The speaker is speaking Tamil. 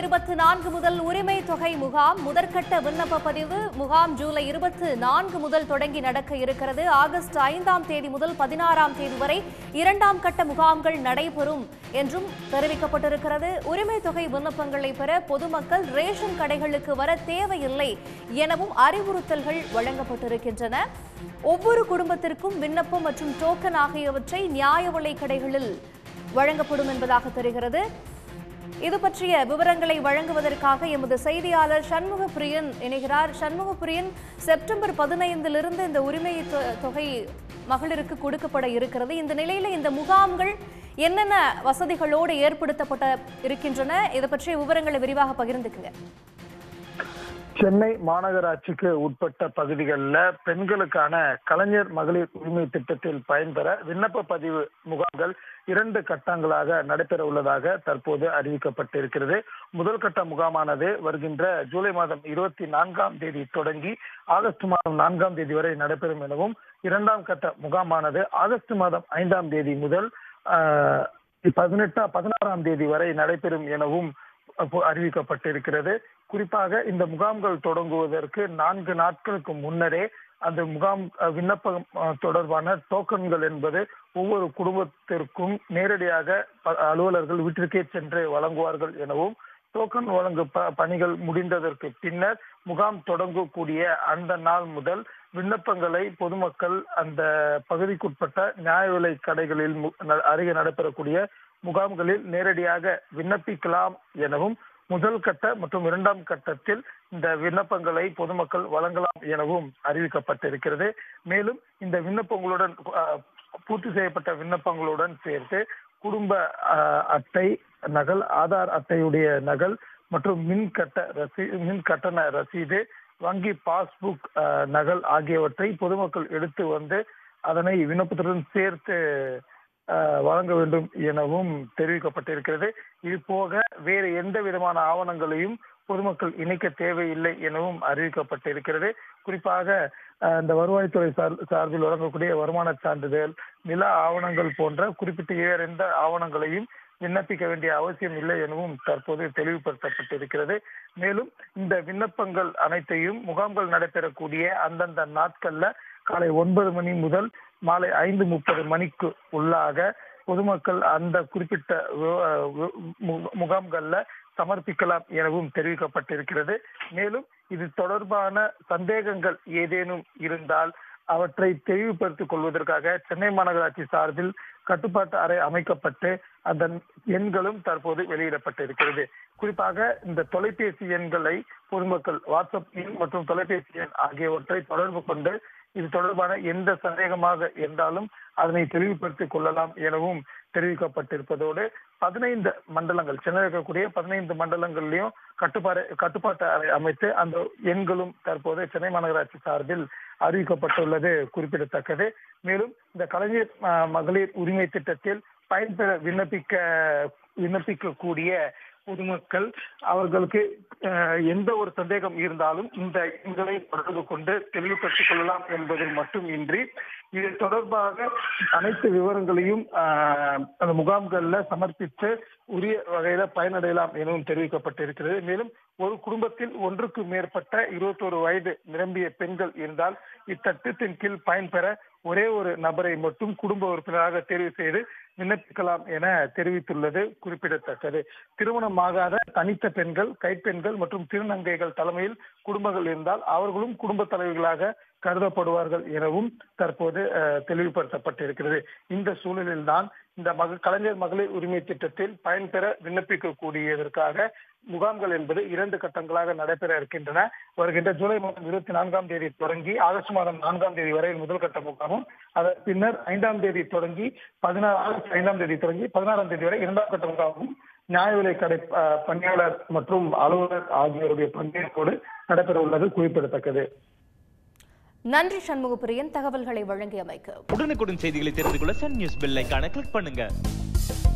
24 முதல் உரிமை தொகை முகாம் முதற்கட்ட விண்ணப்ப பதிவு முகாம் ஜூலை 24 முதல் தொடங்கி நடக்க இருக்கிறது. ஆகஸ்ட் 5ஆம் தேதி முதல் 16ஆம் தேதி வரை இரண்டாம் கட்ட முகாம்கள் நடைபெறும் என்றும் தெரிவிக்கப்பட்டிருக்கிறது. உரிமை தொகை விண்ணப்பங்களை பெற பொதுமக்கள் ரேஷன் கடைகளுக்கு வர தேவையில்லை எனவும் அறிவுறுத்தல்கள் வழங்கப்பட்டிருக்கின்றன. ஒவ்வொரு குடும்பத்திற்கும் விண்ணப்பம் மற்றும் டோக்கன் ஆகியவற்றை நியாய விலைக் கடைகளில் வழங்கப்படும் என்பதாக தெரிகிறது. இது பற்றிய விவரங்களை வழங்குவதற்காக எமது செய்தியாளர் சண்முகப்பிரியன் இணைகிறார். சண்முகப்பிரியன், செப்டம்பர் 15 இந்த உரிமை தொகை மகளிருக்கு கொடுக்கப்பட இருக்கிறது. இந்த நிலையில இந்த முகாம்கள் என்னென்ன வசதிகளோடு ஏற்படுத்தப்பட்ட இருக்கின்றன? இதை பற்றிய விவரங்களை விரிவாக பகிர்ந்துக்குங்க. சென்னை மாநகராட்சிக்கு உட்பட்ட பகுதிகளில் பெண்களுக்கான கலைஞர் மகளிர் உரிமை திட்டத்தில் பயன்பெற விண்ணப்ப பதிவு முகாம்கள் 2 கட்டங்களாக நடைபெற உள்ளதாக தற்போது அறிவிக்கப்பட்டிருக்கிறது. முதல் கட்ட முகாமானது வருகின்ற ஜூலை மாதம் 24ஆம் தேதி தொடங்கி ஆகஸ்ட் மாதம் 4ஆம் தேதி வரை நடைபெறும் எனவும், இரண்டாம் கட்ட முகாமானது ஆகஸ்ட் மாதம் 5ஆம் தேதி முதல் 16ஆம் தேதி வரை நடைபெறும் எனவும் அறிவிக்கப்பட்டிருக்கிறது. குறிப்பாக இந்த முகாம்கள் தொடங்குவதற்கு 4 நாட்களுக்கு முன்னரே அந்த முகாம் விண்ணப்பம் தொடர்பான டோக்கன்கள் என்பது ஒவ்வொரு குடும்பத்திற்கும் நேரடியாக அலுவலர்கள் வீட்டிற்கே சென்று வழங்குவார்கள் எனவும், டோக்கன் வழங்கும் பணிகள் முடிந்ததற்கு பின்னர் முகாம் தொடங்கக்கூடிய அந்த நாள் முதல் விண்ணப்பங்களை பொதுமக்கள் அந்த பகுதிக்குட்பட்ட நியாய விலை கடைகளில் அருகே நடைபெறக்கூடிய முகாம்களில் நேரடியாக விண்ணப்பிக்கலாம் எனவும், முதல் கட்ட மற்றும் இரண்டாம் கட்டத்தில் இந்த விண்ணப்பங்களை பொதுமக்கள் வழங்கலாம் எனவும் அறிவிக்கப்பட்டிருக்கிறது. மேலும் இந்த விண்ணப்பங்களுடன் பூர்த்தி செய்யப்பட்ட விண்ணப்பங்களுடன் சேர்த்து குடும்ப அட்டை நகல், ஆதார் அட்டையுடைய நகல் மற்றும் மின் கட்டண ரசீது, வங்கி பாஸ்புக் நகல் ஆகியவற்றை பொதுமக்கள் எடுத்து வந்து அதனை விண்ணப்பத்துடன் சேர்த்து வழங்க வேண்டும் எனவும் தெரிவிக்கப்பட்டிருக்கிறது. இது போக வேறு எந்த விதமான ஆவணங்களையும் பொதுமக்கள் இணைக்க தேவையில்லை எனவும் அறிவிக்கப்பட்டிருக்கிறது. குறிப்பாக இந்த வருவாய்த்துறை சார்பில் வழங்கக்கூடிய வருமான சான்றிதழ், நில ஆவணங்கள் போன்ற குறிப்பிட்ட வேறு எந்த ஆவணங்களையும் விண்ணப்பிக்க வேண்டிய அவசியம் இல்லை எனவும் தற்போது தெளிவுபடுத்தப்பட்டிருக்கிறது. மேலும் இந்த விண்ணப்பங்கள் அனைத்தையும் முகாம்கள் நடைபெறக்கூடிய அந்தந்த நாட்கள்ல காலை 9 மணி முதல் மாலை 5:30 மணிக்கு உள்ளாக பொதுமக்கள் அந்த குறிப்பிட்ட முகாம்கள்ல சமர்ப்பிக்கலாம் எனவும் தெரிவிக்கப்பட்டிருக்கிறது. மேலும் இது தொடர்பான சந்தேகங்கள் ஏதேனும் இருந்தால் அவற்றை தெளிவுபடுத்திக் கொள்வதற்காக சென்னை மாநகராட்சி சார்பில் கட்டுப்பாட்டு அறை அமைக்கப்பட்டு அதன் எண்களும் தற்போது வெளியிடப்பட்டிருக்கிறது. குறிப்பாக இந்த தொலைபேசி எண்களை பொதுமக்கள் வாட்ஸ்அப் எண் மற்றும் தொலைபேசி எண் ஆகியவற்றை தொடர்பு கொண்டு இது தொடர்பான எந்த சந்தேகமாக இருந்தாலும் அதனை தெளிவுபடுத்திக் கொள்ளலாம் எனவும் தெரிவிக்கப்பட்டிருப்பதோடு 15 மண்டலங்கள், சென்னையில் இருக்கக்கூடிய 15 மண்டலங்களிலும் கட்டுப்பாட்டு அறை அமைத்து அந்த எண்களும் தற்போது சென்னை மாநகராட்சி சார்பில் அறிவிக்கப்பட்டுள்ளது குறிப்பிடத்தக்கது. மேலும் இந்த கலைஞர் மகளிர் உரிமை திட்டத்தில் பயன்பெற விண்ணப்பிக்கக்கூடிய பொதுமக்கள் அவர்களுக்கு எந்த ஒரு சந்தேகம் இருந்தாலும் இந்த எண்களை தொடர்பு கொண்டு தெளிவுபடுத்திக் கொள்ளலாம் என்பது மட்டுமின்றி இது தொடர்பாக அனைத்து விவரங்களையும் அந்த முகாம்கள்ல சமர்ப்பித்து உரிய வகையில பயனடையலாம் எனவும் தெரிவிக்கப்பட்டிருக்கிறது. மேலும் ஒரு குடும்பத்தில் ஒன்றுக்கு மேற்பட்ட 21 வயது நிரம்பிய பெண்கள் இருந்தால் இத்திட்டத்தின் கீழ் பயன்பெற ஒரே ஒரு நபரை மட்டும் குடும்ப உறுப்பினராக தேர்வு செய்து விண்ணப்பிக்கலாம் என தெரிவித்துள்ளது குறிப்பிடத்தக்கது. திருமணமாகாத தனித்த பெண்கள், கைப்பெண்கள் மற்றும் திருநங்கைகள் தலைமையில் குடும்பங்கள் இருந்தால் அவர்களும் குடும்ப தலைவர்களாக கருதப்படுவார்கள் எனவும் தற்போது தெளிவுபடுத்தப்பட்டிருக்கிறது. இந்த சூழலில் தான் இந்த கலைஞர் மகளிர் உரிமை திட்டத்தில் பயன்பெற விண்ணப்பிக்கக்கூடியதற்காக முகாம்கள் என்பது 2 கட்டங்களாக நடைபெற இருக்கின்றன. வருகின்ற ஜூலை மாதம் 24ஆம் தேதி தொடங்கி ஆகஸ்ட் மாதம் 4ஆம் தேதி வரை முதல் கட்ட முகாமும், அதன் பின்னர் 5ஆம் தேதி தொடங்கி ஆகஸ்ட் 5ஆம் தேதி தொடங்கி 16ஆம் தேதி வரை இரண்டாம் கட்ட முகாமும் நியாய விலைக் கடை பணியாளர் மற்றும் அலுவலர் ஆகியோருடைய பங்கேற்போடு நடைபெற உள்ளது குறிப்பிடத்தக்கது. நன்றி சண்முகப்பிரியன், தகவல்களை வழங்கியமைக்கு. உடனுக்குடன் செய்திகளை தெரிந்து கொள்ள சன் நியூஸ் பெல் ஐகானை கிளிக் பண்ணுங்க.